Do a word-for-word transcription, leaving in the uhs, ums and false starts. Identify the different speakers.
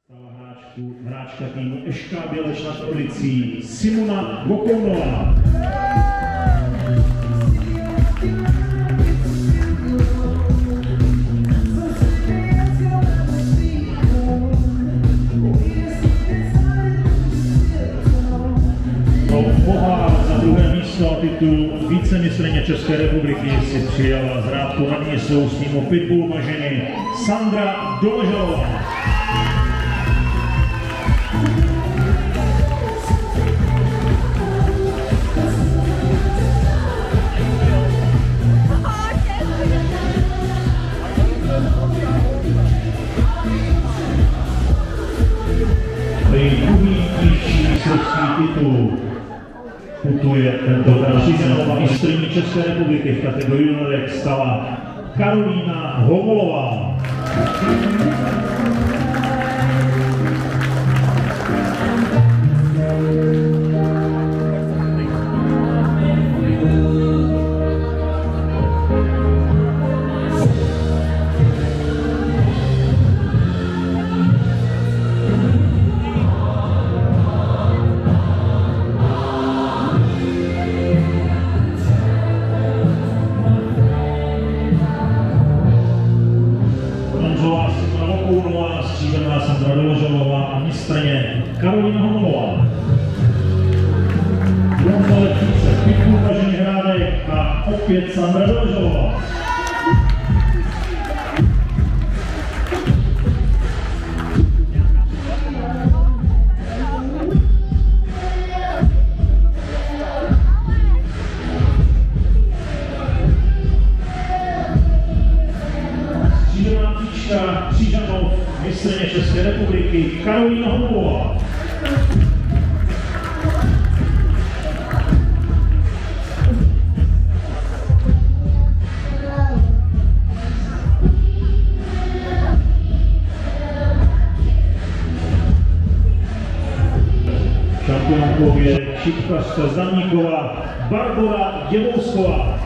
Speaker 1: Stala hráčku, hráčka týmu Eška Běleč nad Orlicí Simona Vokounová. Pohár za druhé místo a titul vicemistryně České republiky si přijala z Hrádku nad Nisou s týmu Pitbull Maženy Sandra Doležalová. Druhý nižší srbský titul putuje tentokrát nová mistryní České republiky v kategorii juniorek stala Karolína Homolová. Stříbrná Sandra Doležalová a mistryně Karolína Homolová. Bronzové příce Pitbull Maženy Hrádek a opět Sandra Doležalová. Stříbrná příčka Křížanov, mistryně České republiky Karolína Homolová. Šampionkou je šipkařka Zdaníková Barbora Děvousková.